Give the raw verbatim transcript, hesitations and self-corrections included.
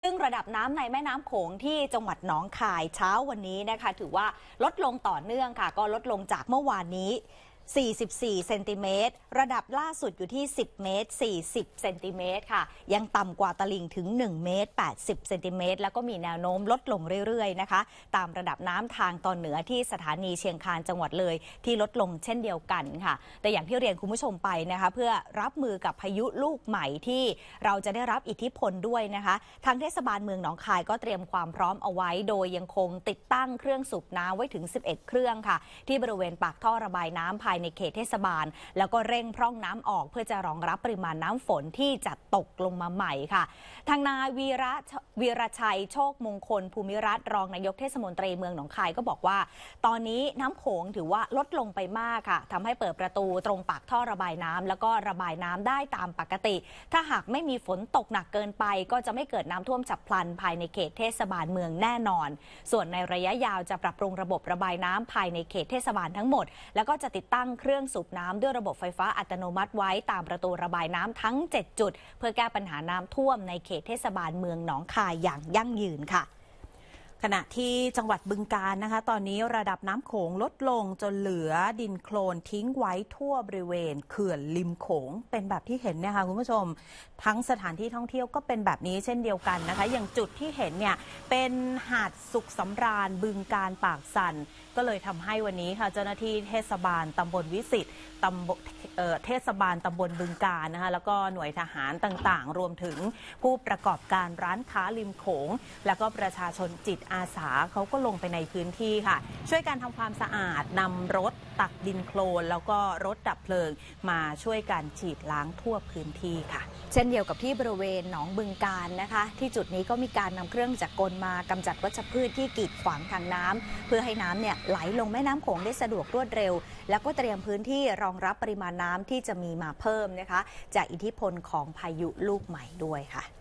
ซึ่งระดับน้ำในแม่น้ำโขงที่จังหวัดหนองคายเช้าวันนี้นะคะถือว่าลดลงต่อเนื่องค่ะก็ลดลงจากเมื่อวานนี้สี่สิบสี่เซนติเมตรระดับล่าสุดอยู่ที่สิบเมตรสี่สิบเซนติเมตรค่ะยังต่ำกว่าตลิ่งถึงหนึ่งเมตรแปดสิบเซนติเมตรแล้วก็มีแนวโน้มลดลงเรื่อยๆนะคะตามระดับน้ำทางตอนเหนือที่สถานีเชียงคานจังหวัดเลยที่ลดลงเช่นเดียวกันค่ะแต่อย่างที่เรียนคุณผู้ชมไปนะคะเพื่อรับมือกับพายุลูกใหม่ที่เราจะได้รับอิทธิพลด้วยนะคะทางเทศบาลเมืองหนองคายก็เตรียมความพร้อมเอาไว้โดยยังคงติดตั้งเครื่องสูบน้ำไว้ถึงสิบเอ็ดเครื่องค่ะที่บริเวณปากท่อระบายน้ำภายในเขตเทศบาลแล้วก็เร่งพร่องน้ำออกเพื่อจะรองรับปริมาณน้ำฝนที่จะตกลงมาใหม่ค่ะทางนายวีระวีรชัยโชคมงคลภูมิรัตน์รองนายกเทศมนตรีเมืองหนองคายก็บอกว่าตอนนี้น้ำโขงถือว่าลดลงไปมากค่ะทำให้เปิดประตูตรงปากท่อระบายน้ำแล้วก็ระบายน้ำได้ตามปกติถ้าหากไม่มีฝนตกหนักเกินไปก็จะไม่เกิดน้ำท่วมฉับพลันภายในเขตเทศบาลเมืองแน่นอนส่วนในระยะยาวจะปรับปรุงระบบระบายน้ำภายในเขตเทศบาลทั้งหมดแล้วก็จะติดตั้งเครื่องสูบน้ำด้วยระบบไฟฟ้าอัตโนมัติไว้ตามประตูระบายน้ำทั้งเจ็ดจุดเพื่อแก้ปัญหาน้ำท่วมในเขตเทศบาลเมืองหนองคายอย่างยั่งยืนค่ะขณะที่จังหวัดบึงกาฬนะคะตอนนี้ระดับน้ำโขงลดลงจนเหลือดินโคลนทิ้งไว้ทั่วบริเวณเขื่อนริมโขงเป็นแบบที่เห็นนะคะคุณผู้ชมทั้งสถานที่ท่องเที่ยวก็เป็นแบบนี้เช่นเดียวกันนะคะอย่างจุดที่เห็นเนี่ยเป็นหาดสุขสำราญบึงกาฬปากสันก็เลยทำให้วันนี้ค่ะเจ้าหน้าที่เทศบาลตำบลวิสิตตำบลเทศบาลตำบลบึงกาฬนะคะแล้วก็หน่วยทหารต่างๆรวมถึงผู้ประกอบการร้านค้าริมโขงแล้วก็ประชาชนจิตอาสาเขาก็ลงไปในพื้นที่ค่ะช่วยการทำความสะอาดนำรถตักดินโคลนแล้วก็รถดับเพลิงมาช่วยกันฉีดล้างทั่วพื้นที่ค่ะเช่นเดียวกับที่บริเวณหนองบึงกาฬนะคะที่จุดนี้ก็มีการนำเครื่องจักรกลมากำจัดวัชพืชที่กีดขวางทางน้ำเพื่อให้น้ำเนี่ยไหลลงแม่น้ำโขงได้สะดวกรวดเร็วแล้วก็เตรียมพื้นที่รองรับปริมาณน้ำที่จะมีมาเพิ่มนะคะจากอิทธิพลของพายุลูกใหม่ด้วยค่ะ